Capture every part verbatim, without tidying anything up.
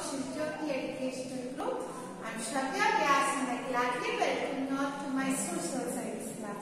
Shivjyoti Educational Group. I am Shravya Vyas and I gladly welcome you all to my social science class.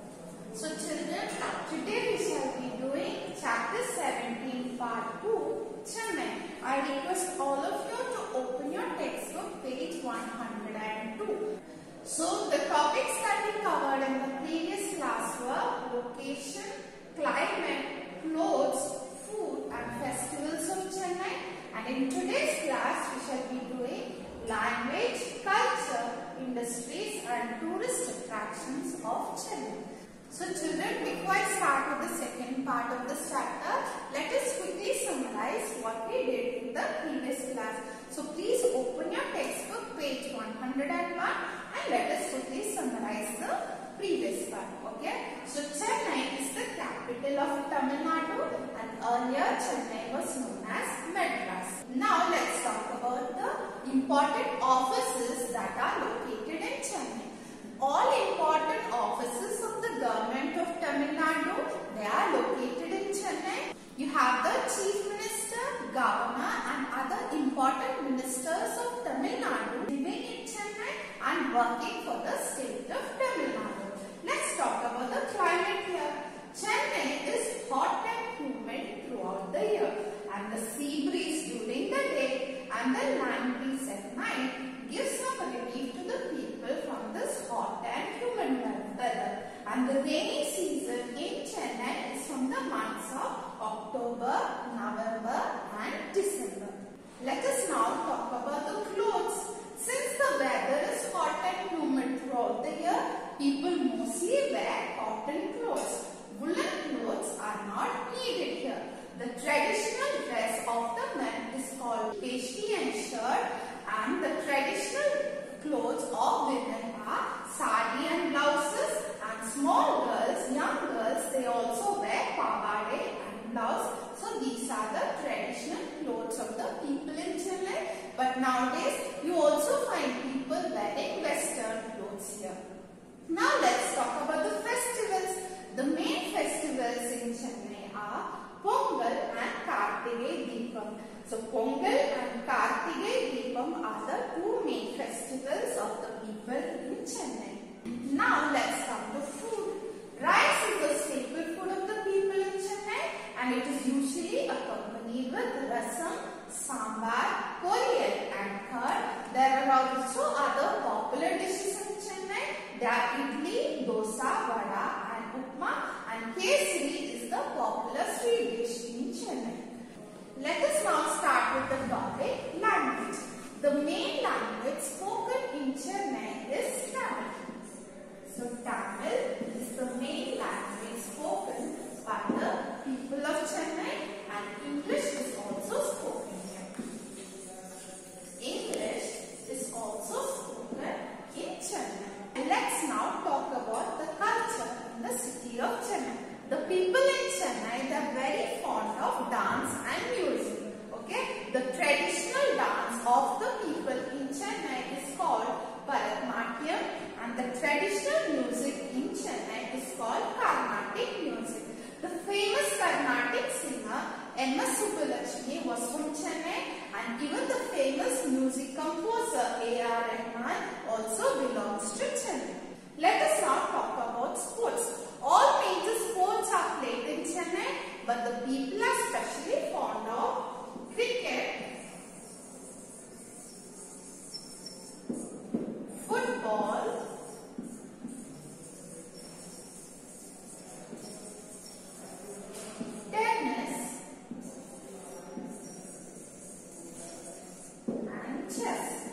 So children, today we shall be doing chapter seventeen part two, Chennai. I request all of you to open your textbook page one hundred two. So the topics that we covered in the previous class were location, climate, clothes, food and festivals of Chennai. And in today's class we shall be doing language, culture, industries and tourist attractions of Chennai. So children, before I start with the second part of this chapter, let us quickly summarize what we did in the previous class. So please open your textbook page one hundred one and let us quickly summarize the previous part. Okay. So Chennai is the capital of Tamil Nadu and earlier Chennai was known as Madras. Now let's talk about the important offices that are located in Chennai. All important offices of the government of Tamil Nadu, they are located in Chennai. You have the Chief Minister, Governor and other important ministers of Tamil Nadu living in Chennai and working for the state of Tamil Nadu. Let's talk about the climate here. Chennai is hot and humid throughout the year and the sea breeze during the day and the land breeze at night gives some relief to the people from this hot and humid weather. And the rainy season in Chennai is from the months of October, November and December. Let us now talk about the clothes. Since the weather is hot and humid throughout the year, people mostly wear cotton clothes. Woolen clothes are not needed here. The traditional dress of the men is called peshti and shirt, and the traditional clothes of women are sari and blouses, and small girls, young girls, they also wear pavade and blouse. So these are the traditional clothes of the people in Chennai. But nowadays you also find people wearing western clothes here. Now let's talk about the festivals. The main festivals in Chennai are Pongal and Kartige Deepam. So Pongal and Kartige Deepam are the two main festivals of the people in Chennai. Now let's come to food. Rice is the staple food of the people in Chennai and it is usually accompanied with rasam, sambar, poriyal and curd. There are also other popular dishes in Chennai. They are idli, dosa, vada and upma, and kesari is the popular sweet dish in Chennai. Let us now start with the topic language. The main language spoken in Chennai is Tamil. So Tamil is the main language spoken by the people of Chennai and English is also spoken here. English is also spoken in Chennai. And let's now talk about the culture in the city of Chennai. The people in Chennai, they are very fond of dance and music. Okay, the traditional dance of the people in Chennai is called Bharatanatyam and the traditional music in Chennai is called Carnatic music. The famous Carnatic singer M S Subbulakshmi was from Chennai and even the famous music composer A R Rahman also belongs to Chennai. Let us now talk about sports. All major sports are played in Chennai, but the people are especially fond of cricket, football, tennis and chess.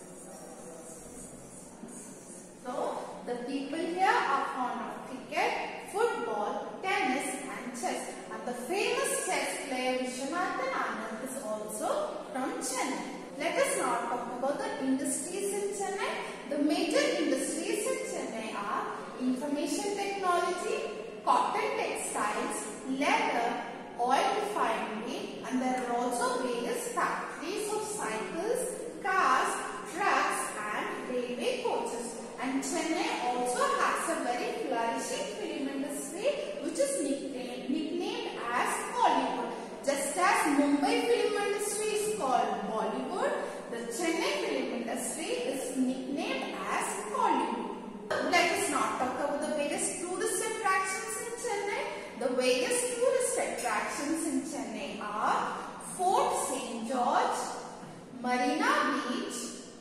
So the people here are fond of cricket, football, tennis and chess. And the famous chess player Vishwanathan Anand is also from Chennai. Let us now talk about the industries in Chennai. The major industries in Chennai are information technology, cotton textiles, leather, oil refinery, and there are also various factories of cycles, cars, trucks and railway coaches. And Chennai also has a very flourishing film industry which is nicknamed, nicknamed as Bollywood. Just as Mumbai film industry is called Bollywood, Chennai film industry is nicknamed as Hollywood. Let us now talk about the various tourist attractions in Chennai. The various tourist attractions in Chennai are Fort Saint George, Marina Beach,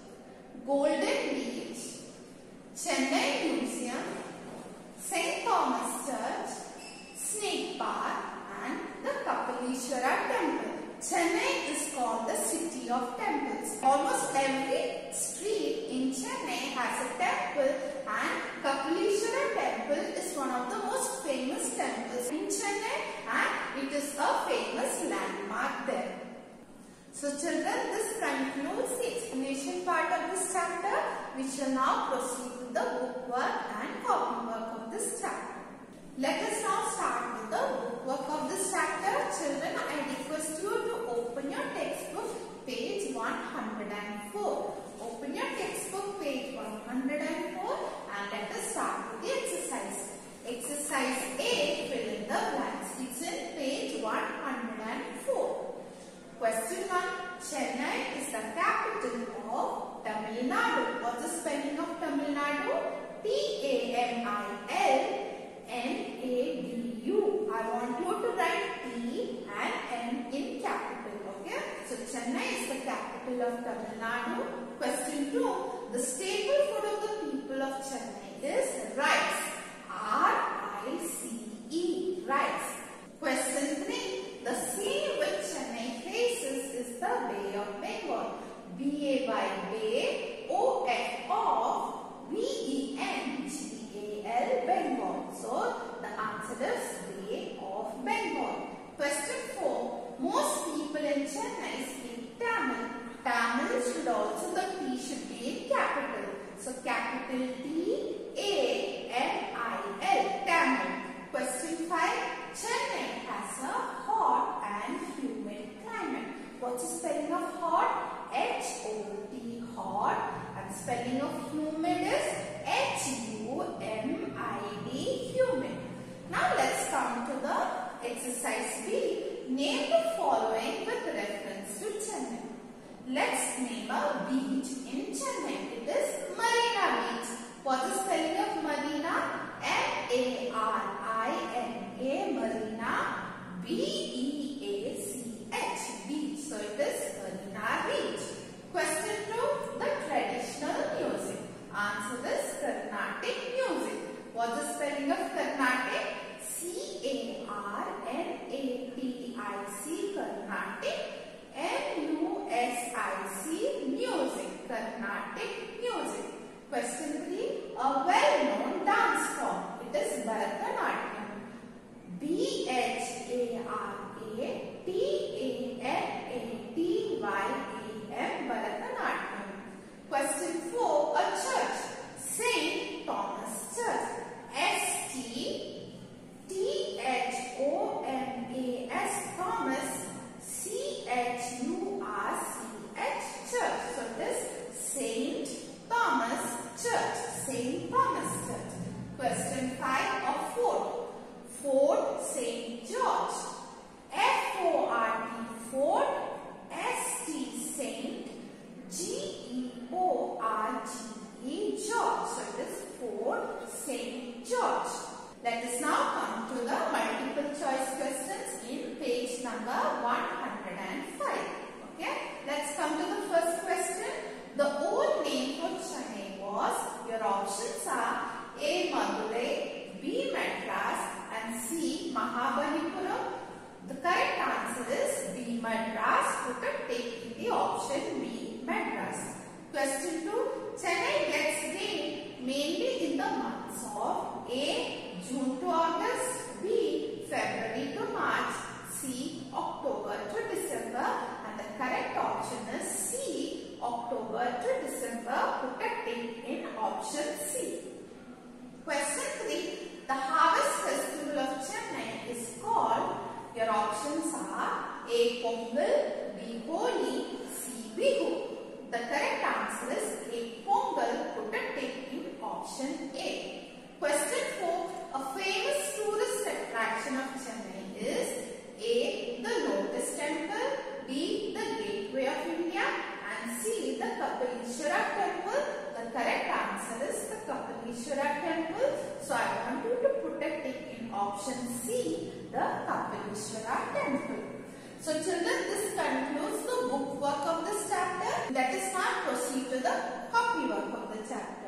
Golden Beach, Chennai Museum, Saint Thomas Church, Snake Park and the Kapalishwara Temple. Chennai is called the city of temples. Almost every street in Chennai has a temple, and Kapalishwara Temple is one of the most famous temples in Chennai, and it is a famous landmark there. So children, this concludes the explanation part of this chapter. We shall now proceed with the book work and copy work of this chapter. Let us now start with the book work of this chapter. Children, I request you to open your textbook page one hundred four. Open your textbook page one hundred four and let us start with the exercise. Exercise A, fill in the blanks. It's in page one hundred four. Question one. Chennai is the capital of Tamil Nadu. What's the spelling of Tamil Nadu? T A M I L N A D U. I want you to write T and N in capital. Okay. So Chennai is the capital of Tamil Nadu. Question two. The staple food of the people of Chennai is rice. R I C E. Rice. Question three. The sea which Chennai faces is the Bay of Bengal. B A Y Bay, O F of B E N G A L Bengal. So the answer is Bay of Bengal. Question four. Most people in Chennai speak Tamil. Tamil should also, the T should be in capital. So capital T A M I L, Tamil. Question five. Chennai has a hot and humid climate. What's the spelling of hot? H O T, hot. And spelling of humid is H U M I D, humid. Now let's come to the exercise B. Name the following with reference to Chennai. Let's name a beach in Chennai. It is Marina Beach. What's the spelling of Marina? M A R I N A, Marina, B E A C H, beach. So it is Marina Beach. Question two. The traditional music. Answer this, Carnatic music. What's the spelling of Carnatic? C A R N A T I C, Carnatic. M U S I C, music, Carnatic music. Question three. A well-known dance form. It is Bharatanatyam. B H A R A T A N A T Y A M, Bharatanatyam. Question four. A church. Saint Thomas Church. S T T H O M A S, Thomas. C H U R C H, church. So it is Saint Thomas Church. Saint Thomas Church. Question five. A fort. Fort Saint George. F O R T, fort. S T, Saint. G E O R G E, George. So it is Fort Saint George. Let us now come to the multiple choice questions in page number one hundred five. Okay. Let's come to the first question. The old name for Chennai was, your options are A. Madurai, B. Madras and C. Mahabalipuram. The correct answer is B. Madras. Put a tick in the option B. Madras. Question two. Chennai gets rain mainly in the months of A. June to August, B. February to March, C. October to December, and the correct option is C. October to December. Put a tick in option C. Question three. The Harvest Festival of Chennai is called, your options are A. Pongal, B. Holi, C. Bihu. The correct answer is A. Pongal. Put a tick in option A. Question four. A famous tourist attraction of Chennai is A. The Lotus Temple, B. The Gateway of India and C. The Kapileshwara temple. So children, this concludes the book work of this chapter. Let us now proceed to the copy work of the chapter.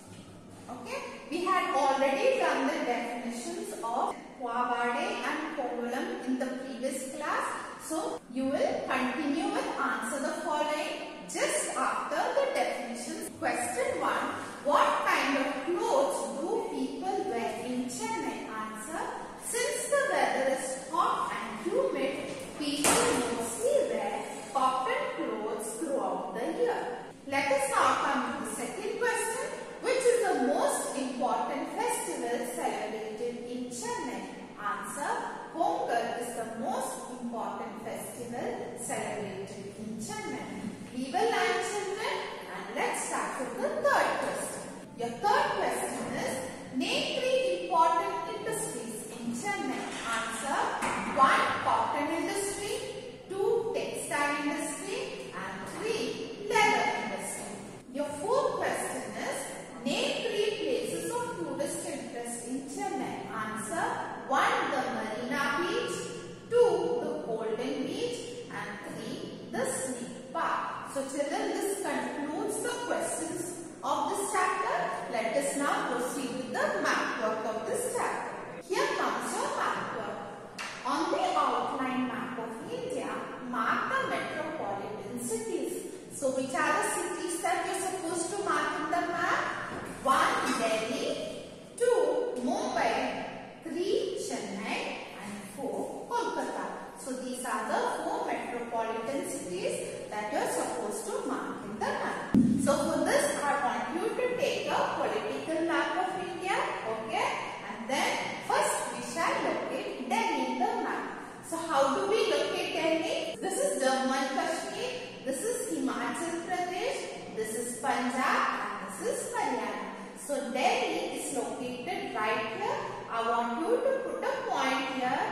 Okay, we had already done the definitions of Pavade and Kovalam in the previous class. So you will continue with answer the following just after the definitions. Question one. What kind of clothes do people wear in Chennai? Answer. Since the weather is hot and humid, people mostly wear cotton clothes throughout the year. Let us now come to the second question. Which is the most important festival celebrated in Chennai? Answer. Pongal is the most important festival celebrated in Chennai. Leave a line, children, and let's start with the third question. Your third question is, name three important industries in Chennai. Answer. One, cotton industry. Two, textile industry. And three, leather industry. Your fourth question is, name three places of tourist interest in Chennai. Answer. One, the Marina Beach. Two, the Golden Beach. And three, the Snake Park. So children, this concludes the questions of this chapter. Let us now proceed with the map work of this chapter. Here comes your map work. On the outline map of India, mark the metropolitan cities. So which are the cities that you are supposed to mark in the map? One, Delhi. Two, Mumbai. Three, Chennai. And four, Kolkata. So these are the four metropolitan cities that you are supposed to mark in the map. So for this, I want you to take a political map of India. Okay. And then first we shall locate Delhi in the map. So how do we locate Delhi? This is Jammu and Kashmir. This is Himachal Pradesh. This is Punjab. And this is Haryana. So Delhi is located right here. I want you to put a point here.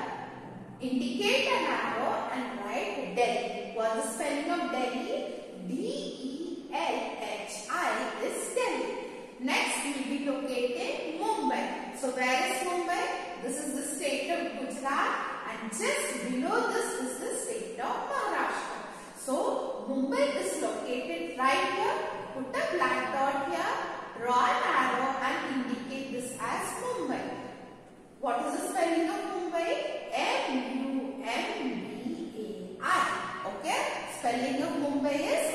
Indicate an arrow and write Delhi. What is the spelling of Delhi? D E L H I is Delhi. Next we will be locating Mumbai. So where is Mumbai? This is the state of Gujarat and just below this is the state of Maharashtra. So Mumbai is located right here. Put a black dot here. Draw an arrow and indicate this as Mumbai. What is the spelling of Mumbai? M U M B A I. Okay. Spelling of Mumbai is